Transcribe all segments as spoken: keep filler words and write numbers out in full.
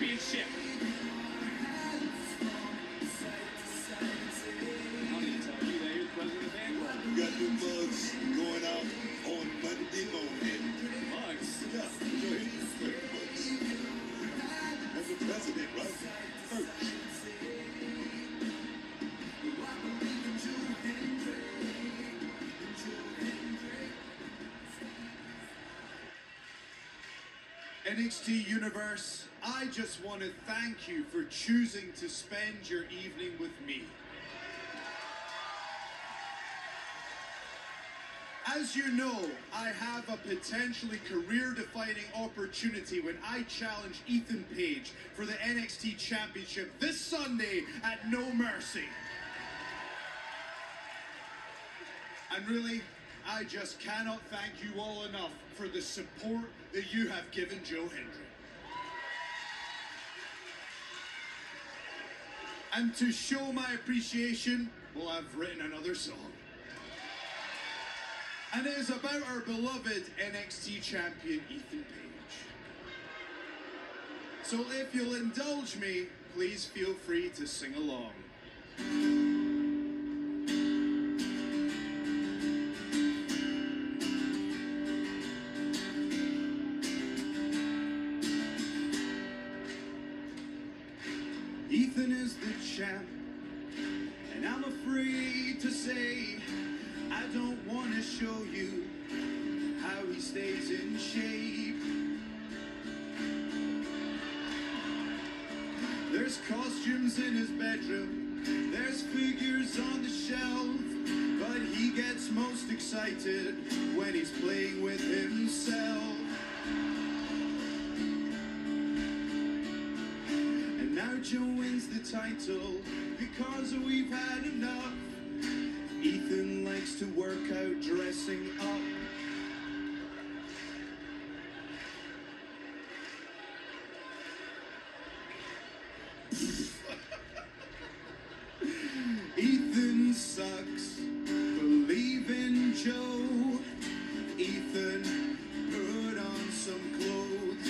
Championship. How do you tell you that you're President Vanguard? We got new mugs going out on Monday morning. Mugs? Yeah, go ahead. Go ahead, mugs. As the president, right? First. N X T Universe, I just want to thank you for choosing to spend your evening with me. As you know, I have a potentially career-defining opportunity when I challenge Ethan Page for the N X T Championship this Sunday at No Mercy. And really, I just cannot thank you all enough for the support that you have given Joe Hendry. And to show my appreciation, well, I've written another song. And it is about our beloved N X T champion, Ethan Page. So if you'll indulge me, please feel free to sing along. Ethan is the champ, and I'm afraid to say I don't want to show you how he stays in shape. There's costumes in his bedroom, there's figures on the shelf, but he gets most excited when he's playing with himself. And now Joe wins the title because we've had enough. Ethan likes to work out dressing up. Ethan sucks. Believe in Joe. Ethan, put on some clothes.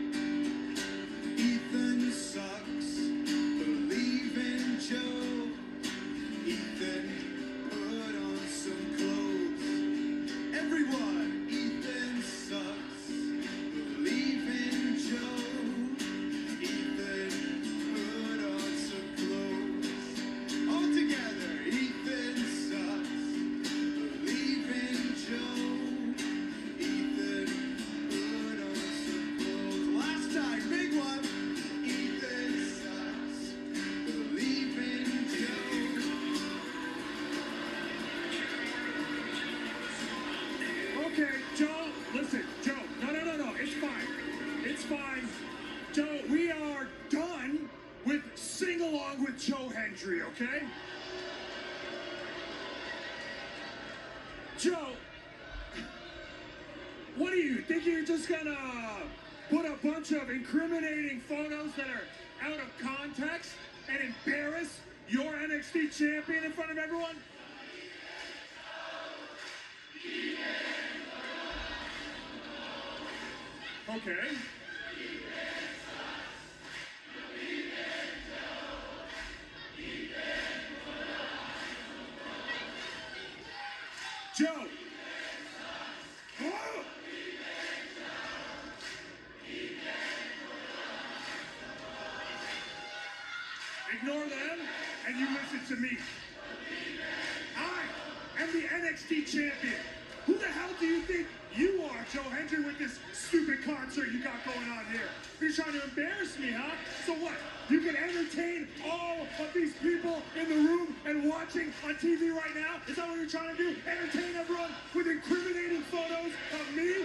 Ethan sucks. Believe in Joe. Ethan, put on some clothes. Everyone, Ethan sucks. Believe in Joe. Ethan, put on some clothes. All together, Ethan sucks. Believe in Joe. Ethan, put on some clothes. Last time, big one. Ethan sucks. Believe in Joe. Okay, Joe, listen, Joe, no, no, no, no, it's fine. It's fine. Joe, we are done with Sing Along with Joe Hendry, okay? Joe, what do you think you're just gonna put a bunch of incriminating photos that are out of context and embarrass your N X T champion in front of everyone? Okay. Joe. Oh. Ignore them and you listen to me. I am the N X T champion. Who the hell do you think you are, Joe Hendry, with this stupid concert you got going on here? You're trying to embarrass me, huh? So what? You can entertain all of these people in the room and watching on T V right now? Is that what you're trying to do? Entertain everyone with incriminating photos of me?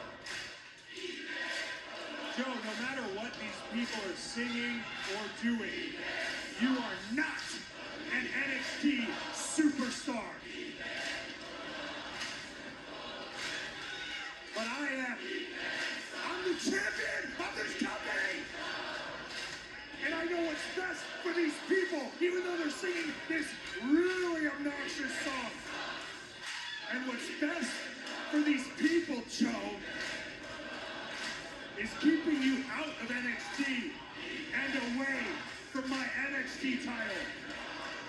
Joe, no matter what these people are singing or doing, you are not an N X T superstar. But I am. I'm the champion of this company. And I know what's best for these people, even though they're singing this really obnoxious song. And what's best for these people, Joe, is keeping you out of N X T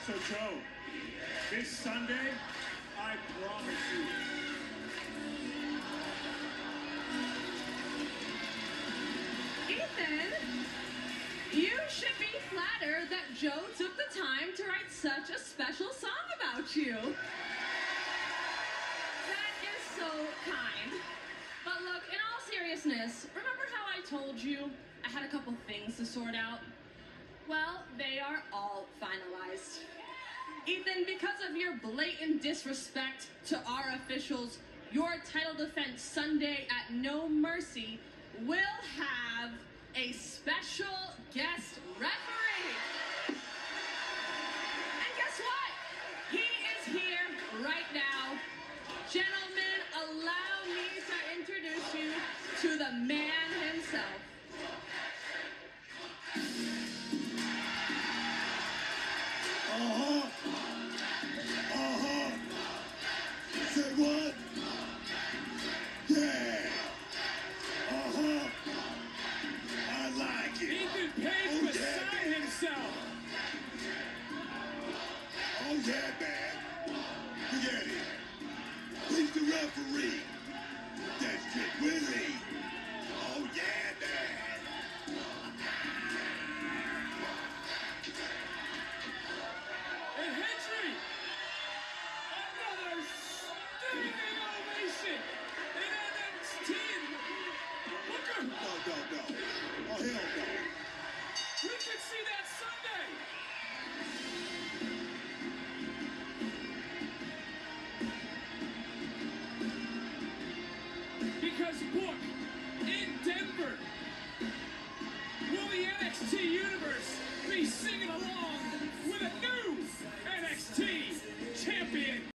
So, Joe, this Sunday, I promise you. Ethan, you should be flattered that Joe took the time to write such a special song about you. That is so kind. But look, in all seriousness, remember how I told you I had a couple things to sort out? Well, they are all finalized. Ethan, because of your blatant disrespect to our officials, your title defense Sunday at No Mercy will have a special